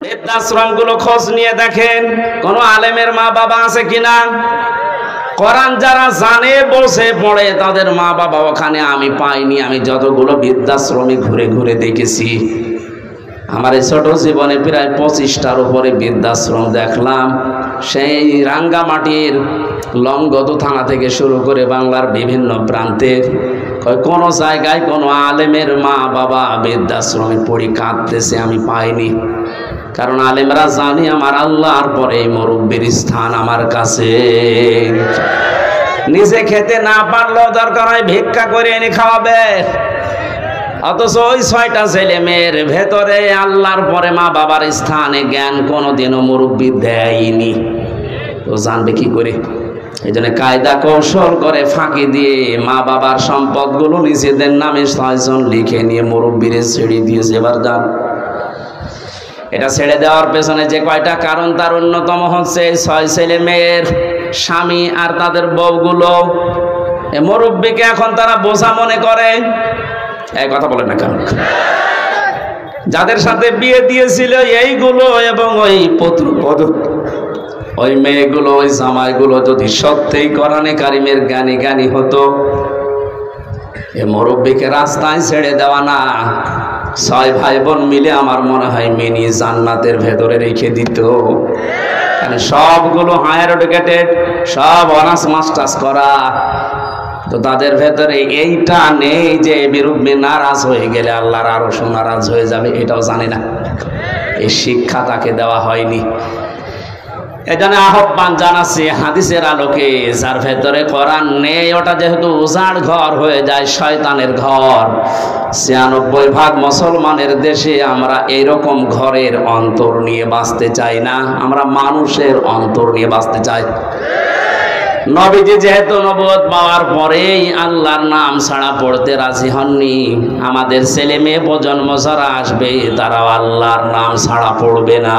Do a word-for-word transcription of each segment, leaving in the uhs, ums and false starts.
বৃদ্ধাশ্রমগুলো খোঁজ নিয়ে দেখেন কোন আলেমের মা বাবা আছে কিনা। কোরআন যারা জানে বসে পড়ে তাদের মা বাবা ওখানে আমি পাইনি। আমি যতগুলো বৃদ্ধাশ্রমে ঘুরে ঘুরে দেখেছি, আমার এই ছোট জীবনে প্রায় পঁচিশটার উপরে বৃদ্ধাশ্রম দেখলাম। সেই রাঙ্গামাটির লংগদু থানা থেকে শুরু করে বাংলার বিভিন্ন প্রান্তে কোনো জায়গায় কোনো আলেমের মা বাবা বৃদ্ধাশ্রমে পড়ে কাঁদতেছে আমি পাইনি। কারণ আলেমরা জানি আমার আল্লাহর পরে মুরব্বির স্থান আমার কাছে। নিজে খেতে না পারলেও দরকার হয় ভিক্ষা করে এনে খাওয়াবে। অথচ ওই ছয়টা ছেলে মেয়ের ভেতরে আল্লাহর পরে মা বাবার স্থানে জ্ঞান কোনোদিনও মুরব্বি দেয়নি। তো জানবে কি করে? এই জন্য কায়দা কৌশল করে ফাঁকি দিয়ে মা বাবার সম্পদগুলো নিজেদের নামে ছয়জন লিখে নিয়ে মুরব্বিরে ছেড়ে দিয়েছে। এবার যান, এটা ছেড়ে দেওয়ার পেছনে যে কয়টা কারণ তার অন্যতম হচ্ছে ছয় ছেলে মেয়ের স্বামী আর তাদের বউগুলো এই মুরব্বিকে এখন তারা বোঝা মনে করে। এই কথা বলে না কেন? যাদের সাথে বিয়ে দিয়েছিল এইগুলো এবং ওই পুত্রবধ ওই মেয়েগুলো ওই জামাইগুলো যদি সত্যিই কোরআনে কারিমের জ্ঞানী জ্ঞানী হতো, এ মুরব্বিকে রাস্তায় ছেড়ে দেওয়া না, ছয় ভাই বোন মিলে আমার মনে হয় মিনি জান্নাতের ভেতরে রেখে দিত। কারণ সবগুলো হায়ার এডুকেটেড, সব অনার্স মাস্টার্স করা। তো তাদের ভেতরে এইটা নেই যে বিরুদ্ধে নারাজ হয়ে গেলে আল্লাহর আরো নারাজ হয়ে যাবে, এটাও জানি না। এই শিক্ষা তাকে দেওয়া হয়নি। এখানে আহ্বান জানাচ্ছি হাদিসের আলোকে, যার ভেতরে কোরআন নেই ওটা যেহেতু উজাড় ঘর হয়ে যায়, শয়তানের ঘর। ছিয়ানব্বই ভাগ মুসলমানের দেশে আমরা এইরকম ঘরের অন্তর নিয়ে বাঁচতে চাই না, আমরা মানুষের অন্তর নিয়ে বাঁচতে চাই। নবীজি যেহেতু নবুয়ত পাওয়ার পরেই আল্লাহর নাম ছাড়া পড়তে রাজি হননি, আমাদের ছেলে মেয়ে প্রজন্ম যারা আসবে তারাও আল্লাহর নাম ছাড়া পড়বে না।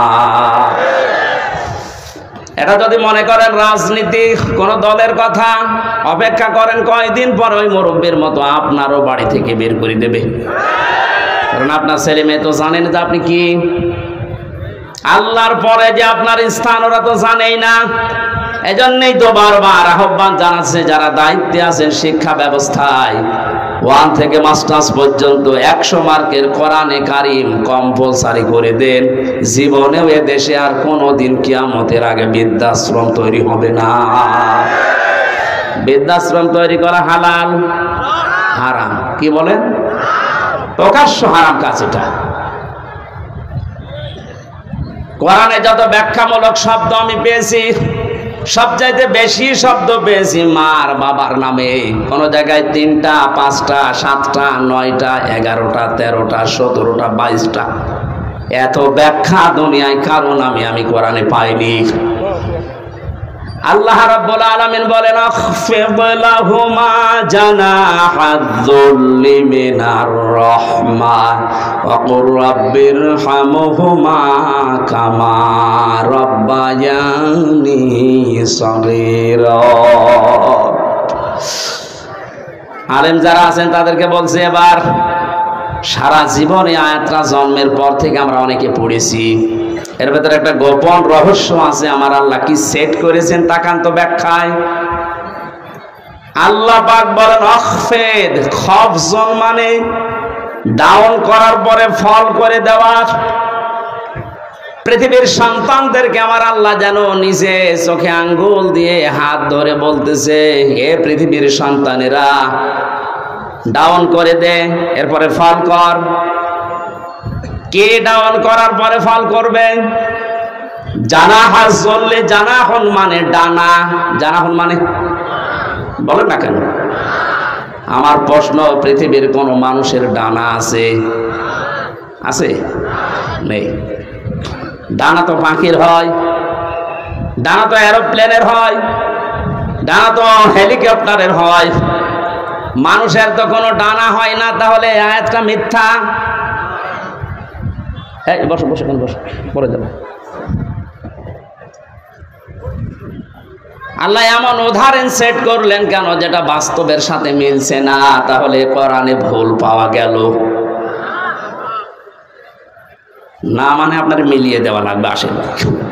এটা যদি মনে করেন রাজনীতি কোন দলের কথা, অপেক্ষা করেন কয়দিন পর ওই মুরব্বির মতো আপনারও বাড়ি থেকে বের করে দেবে। কারণ আপনার ছেলে মেয়ে তো জানেন যে আপনি কি, আল্লাহর পরে যে আপনার স্থান ওরা তো জানেই না। এজন্যই তো বারবার আহ্বান জানাচ্ছে যারা দায়িত্বে আছেন শিক্ষা ব্যবস্থায়, ওয়ান থেকে মাস্টার্স পর্যন্ত একশো মার্কের কোরআনে কারিম কম্পালসারি করে দেন। জীবনেও এ দেশে আর কোনোদিন কিয়ামতের আগে বৃদ্ধাশ্রম তৈরি হবে না। বৃদ্ধাশ্রম তৈরি করা হালাল হারাম? কি বলেন? প্রকাশ্য হারাম কাজ এটা। কোরআনে যত ব্যাখ্যামূলক শব্দ আমি পেয়েছি, সবচাইতে বেশি শব্দ পেয়েছি মার বাবার নামে। কোন জায়গায় তিনটা, পাঁচটা, সাতটা, নয়টা, এগারোটা, তেরোটা, সতেরোটা, বাইশটা। এত ব্যাখ্যা দুনিয়ায় কারো নামে আমি কোরআনে পাইনি। আল্লাহ রাব্বুল আলামিন বলেন আখফিদ লাহুমা জানাহায-যুল্লি মিনার রাহমা ওয়া কুর রাব্বিরহামহুমা কামা রাব্বায়ানি সগীরা। আলেম যারা আছেন তাদেরকে বলছে এবার, সারা জীবনে আয়াতটা জন্মের পর থেকে আমরা অনেকে পড়েছি, এর ভেতরে একটা গোপন রহস্য আছে। আমার আল্লাহ কি সেট করেছেন তাকান তো ব্যাখ্যায়। আল্লাহ পাক বলেন আখফিদ, খফজন মানে ডাউন করার পরে ফল করে দেওয়া। পৃথিবীর সন্তানদেরকে আমার আল্লাহ যেন নিজে চোখে আঙ্গুল দিয়ে হাত ধরে বলতেছে, হে পৃথিবীর সন্তানেরা ডাউন করে দে, এরপরে ফল কর। কে ডাউন করার পরে ফল করবে? জানাহাজ চললে, জানাহন মানে ডানা, জানাহন মানে বলেন না কেন? আমার প্রশ্ন, পৃথিবীর কোন মানুষের ডানা আছে? আছে? নেই। ডানা তো পাখির হয়, ডানা তো এরোপ্লেনের হয়, ডানা তো হেলিকপ্টারের হয়, মানুষের তো কোনো ডানা হয় না। তাহলে আয়াতটা মিথ্যা। এই বসো বসো বসো, পরে যাবো। আল্লাহ এমন উদাহরণ সেট করলেন কেন যেটা বাস্তবের সাথে মিলছে না? তাহলে কোরআনে ভুল পাওয়া গেল। না মানে আপনার মিলিয়ে দেওয়া লাগবে আশীর্বাদ।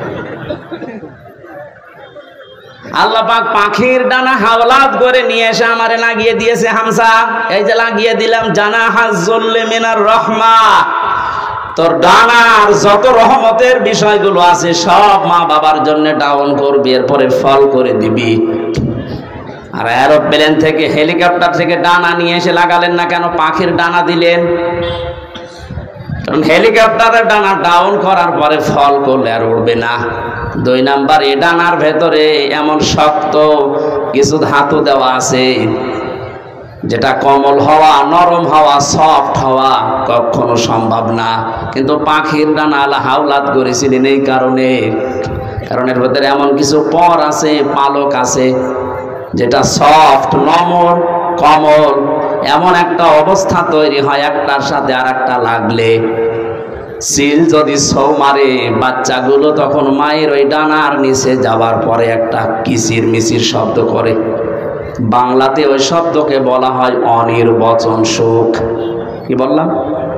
আল্লাহ পাক পাখির ডানা হাওলাত করে নিয়ে এসে আমারে লাগিয়ে দিয়েছে হামসা, এই যে লাগিয়ে দিলাম জানা হাজ্জুল মিনার রহমা, তোর ডানার যত রহমতের বিষয়গুলো আছে সব মা বাবার জন্য ডাউন করবি, এরপরে ফল করে দিবি। আর এরোপ্লেন থেকে হেলিকপ্টার থেকে ডানা নিয়ে এসে লাগালেন না কেন, পাখির ডানা দিলেন? কারণ হেলিকপ্টারের ডানা ডাউন করার পরে ফল করলে আর উড়বে না। দুই নাম্বার, এই ডানার ভেতরে এমন শক্ত কিছু ধাতু দেওয়া আছে যেটা কোমল হওয়া, নরম হওয়া, সফট হওয়া কখনো সম্ভব না। কিন্তু পাখির ডানা আল্লাহ হাওলাত করেছিলেন এই কারণে, কারণ এর ভেতরে এমন কিছু পর আছে, পালক আছে যেটা সফট, নমন, কোমল। এমন একটা অবস্থা তৈরি হয় একটার সাথে আর একটা লাগলে, সিল যদি ছৌ মারে বাচ্চাগুলো তখন মায়ের ওই ডানার নিচে যাবার পরে একটা কিচির মিচির শব্দ করে। বাংলাতে ওই শব্দকে বলা হয় অনির্বচন সুখ। কি বললাম?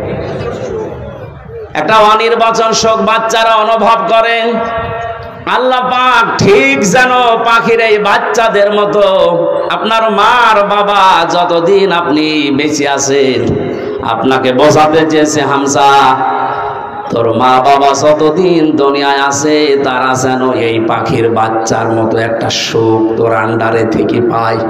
একটা অনির্বচন সুখ বাচ্চারা অনুভব করেন। আল্লাহ পাক ঠিক যেন পাখির এই বাচ্চাদের মতো আপনার মার বাবা যতদিন আপনি বেঁচে আছেন আপনাকে বোঝাতে চেয়েছে, হামসা তোর মা বাবা যতদিন দুনিয়ায় আছে তারা যেন এই পাখির বাচ্চার মতো একটা সুখ তোর আন্ডারে থেকে পায়।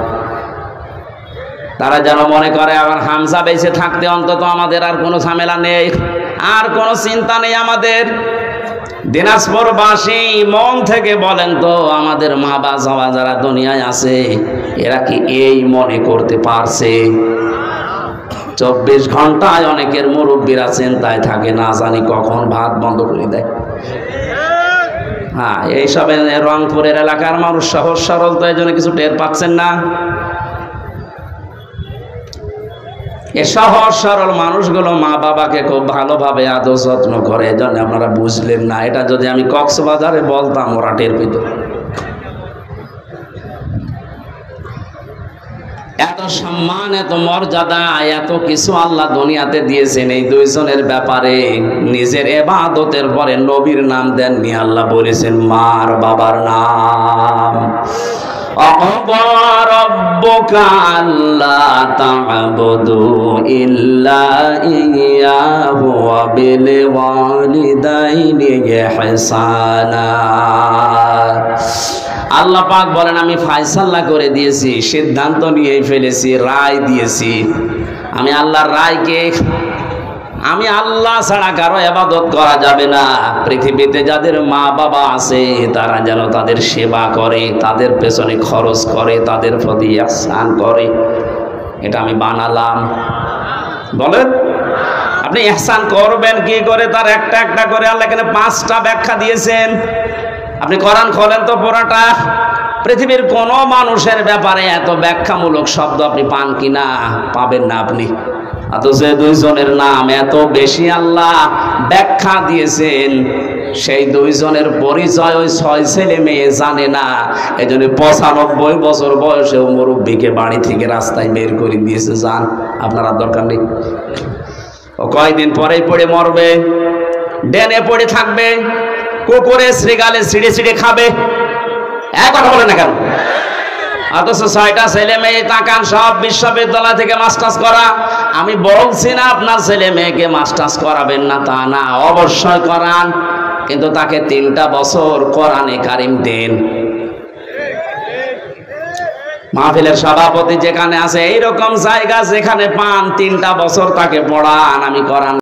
তারা যেন মনে করে আবার হামসা বেঁচে থাকতে অন্তত আমাদের আর কোনো ঝামেলা নেই, আর কোনো চিন্তা নেই আমাদের। দিনাজপুরবাসী মন থেকে বলেন তো, আমাদের মা বাবা যারা দুনিয়ায় আছে এরা কি এই মনে করতে পারছে? চব্বিশ ঘন্টায় অনেকের মুরব্বীরা চিন্তায় থাকে, না জানি কখন ভাত বন্ধ করে দেয়। হ্যাঁ, এইসব রংপুরের এলাকার মানুষ সহজ সরল, তো এই জন্য কিছু টের পাচ্ছেন না। এ সহজ সরল মানুষগুলো মা বাবাকে খুব ভালোভাবে আদর যত্ন করে, এজন্য আপনারা বুঝলেন না। এটা যদি আমি কক্সবাজারে বলতাম ওরা টের পেত। এত সম্মান, এত মর্যাদা, এত কিছু আল্লাহ দুনিয়াতে দিয়েছেন এই দুইজনের ব্যাপারে। নিজের ইবাদতের পরে নবীর নাম দেননি, আল্লাহ বলেছেন মার বাবার নাম। وَقَضَى رَبُّكَ أَلَّا تَعْبُدُوا إِلَّا إِيَّاهُ وَبِالْوَالِدَيْنِ إِحْسَانًا। আল্লাহ পাক বলেন আমি ফায়সালা করে দিয়েছি, সিদ্ধান্ত নিয়ে ফেলেছি, রায় দিয়েছি। আমি আল্লাহর রায়কে, আমি আল্লাহ ছাড়া কারো ইবাদত করা যাবে না। পৃথিবীতে যাদের মা বাবা আছে তারা যেন তাদের সেবা করে, তাদের পেছনে খরচ করে, তাদের প্রতি ইহসান করে। এটা আমি বানালাম। বলেন আপনি ইহসান করবেন কি করে? তার একটা একটা করে আল্লাহ এখানে পাঁচটা ব্যাখ্যা দিয়েছেন। আপনি কোরআন খোলেন তো পুরাটা, পৃথিবীর কোন মানুষের ব্যাপারে এত ব্যাখ্যামূলক শব্দ আপনি পান কিনা? পাবেন না আপনি। অথচ দুইজনের নাম এত বেশি আল্লাহ ব্যাখ্যা দিয়েছেন, সেই দুইজনের পরিচয় ওই ছয় ছেলে মেয়ে জানে না। এই জন্য পঁচানব্বই বছর বয়সে মুরব্বীকে বাড়ি থেকে রাস্তায় বের করে দিয়েছে, যান আপনার দরকার নেই। ও কয়দিন পরেই পড়ে মরবে, ডেনে পড়ে থাকবে, কুকুরে শ্রীগালে ছিঁড়ে ছিঁড়ে খাবে। এক কথা বলে না কেন? অথচ ছয়টা ছেলে মেয়ে তাকান, সব বিশ্ববিদ্যালয় থেকে মাস্টার্স করা। আমি বলছি না আপনার ছেলে মেয়েকে মাস্টার্স করাবেন না, তা না, অবশ্যই করান, কিন্তু তাকে তিনটা বছর কোরআনে কারিম দেন। মাহফিলের সভাপতি যেখানে আছে এইরকম জায়গা যেখানে পান, তিনটা বছর তাকে পড়ান। আমি কোরআন